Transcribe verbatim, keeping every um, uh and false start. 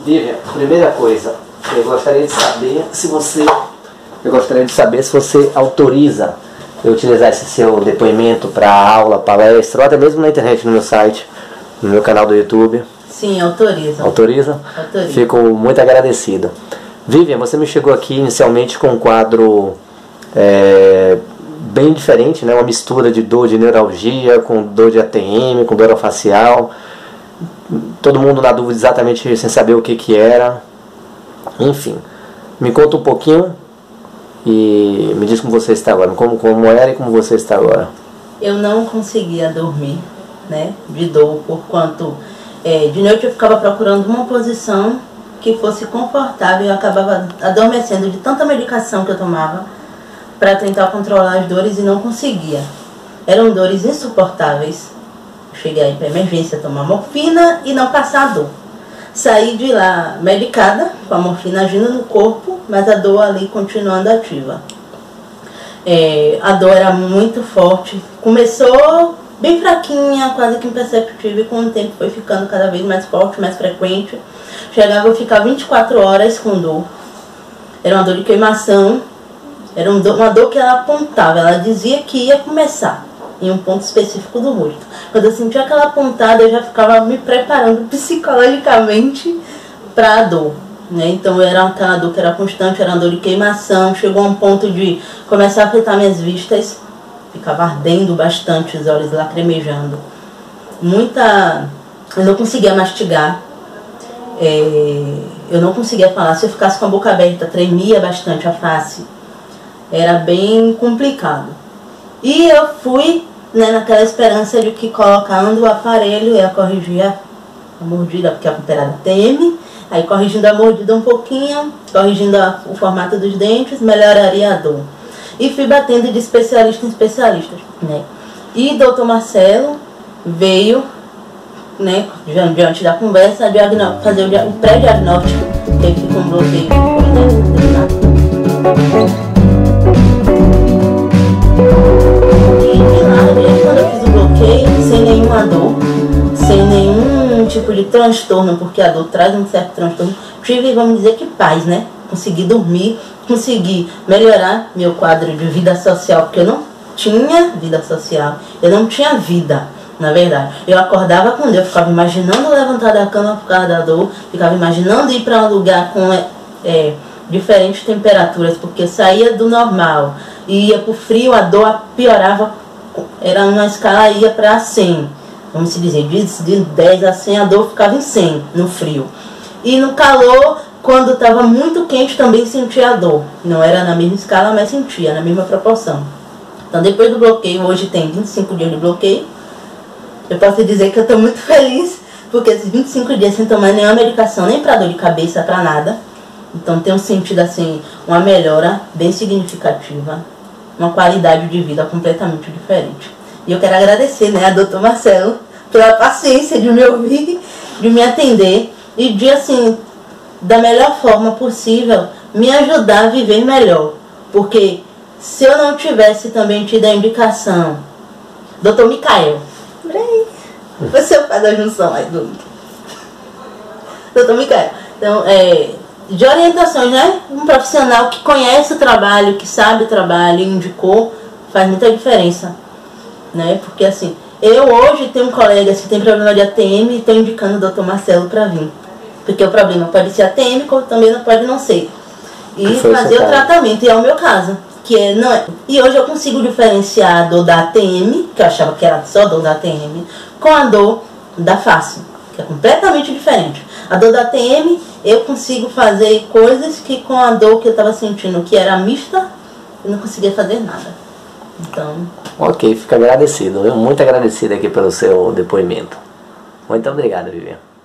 Vivian, primeira coisa, eu gostaria de saber se você, eu gostaria de saber se você autoriza eu utilizar esse seu depoimento para aula, palestra, ou até mesmo na internet, no meu site, no meu canal do YouTube. Sim, autoriza. Autoriza? Autoriza. Fico muito agradecido. Vivian, você me chegou aqui inicialmente com um quadro é, bem diferente, né? Uma mistura de dor de neuralgia, com dor de A T M, com dor facial. Todo mundo na dúvida exatamente sem saber o que que era. Enfim, me conta um pouquinho e me diz como você está agora, como, como era e como você está agora. Eu não conseguia dormir, né, de dor, por quanto é, de noite eu ficava procurando uma posição que fosse confortável e eu acabava adormecendo de tanta medicação que eu tomava para tentar controlar as dores e não conseguia. Eram dores insuportáveis. Cheguei aí para emergência tomar morfina e não passar dor. Saí de lá medicada, com a morfina agindo no corpo, mas a dor ali continuando ativa. É, a dor era muito forte. Começou bem fraquinha, quase que imperceptível, e com o tempo foi ficando cada vez mais forte, mais frequente. Chegava a ficar vinte e quatro horas com dor. Era uma dor de queimação, era uma dor que ela apontava, ela dizia que ia começar em um ponto específico do rosto. Quando eu sentia aquela pontada, eu já ficava me preparando psicologicamente para a dor, né? Então era aquela dor que era constante, era uma dor de queimação, chegou a um ponto de começar a afetar minhas vistas, ficava ardendo bastante, os olhos lacrimejando. Muita... Eu não conseguia mastigar, é... eu não conseguia falar, se eu ficasse com a boca aberta, tremia bastante a face, era bem complicado. E eu fui, né, naquela esperança de que colocando o aparelho ia corrigir a, a mordida, porque a culpa era da T M, aí corrigindo a mordida um pouquinho, corrigindo a, o formato dos dentes, melhoraria a dor. E fui batendo de especialista em especialista, né. E doutor Marcelo veio, né, diante da conversa, fazer o, o pré-diagnóstico, que ele ficou um bloqueio, né, quando eu fiz o bloqueio, sem nenhuma dor, sem nenhum tipo de transtorno, porque a dor traz um certo transtorno, tive, vamos dizer que paz, né? Consegui dormir, consegui melhorar meu quadro de vida social, porque eu não tinha vida social, eu não tinha vida, na verdade. Eu acordava com dor, eu ficava imaginando levantar da cama por causa da dor, ficava imaginando ir para um lugar com é, diferentes temperaturas, porque saía do normal e ia para o frio, a dor piorava. Era uma escala, ia para cem, vamos dizer, de dez a cem a dor ficava em cem no frio. E no calor, quando estava muito quente, também sentia a dor. Não era na mesma escala, mas sentia, na mesma proporção. Então depois do bloqueio, hoje tem vinte e cinco dias de bloqueio. Eu posso dizer que eu estou muito feliz, porque esses vinte e cinco dias sem tomar nenhuma medicação, nem para dor de cabeça, para nada. Então tenho sentido assim uma melhora bem significativa, uma qualidade de vida completamente diferente. E eu quero agradecer, né, a doutor Marcelo pela paciência de me ouvir, de me atender e de, assim, da melhor forma possível, me ajudar a viver melhor. Porque se eu não tivesse também tido a indicação, doutor Micael, você faz a junção aí do doutor Micael, então, é... de orientações, né? Um profissional que conhece o trabalho, que sabe o trabalho, indicou, faz muita diferença, né? Porque assim, eu hoje tenho um colega que tem problema de A T M e estou indicando o doutor Marcelo para vir. Porque o problema pode ser A T M, como também não pode não ser. E fazer o tratamento, e é o meu caso. Que é, não é. E hoje eu consigo diferenciar a dor da A T M, que eu achava que era só dor da A T M, com a dor da face, que é completamente diferente. A dor da A T M, eu consigo fazer coisas que com a dor que eu estava sentindo, que era mista, eu não conseguia fazer nada. Então... Ok, fico agradecido, muito agradecido aqui pelo seu depoimento. Muito obrigado, Vivian.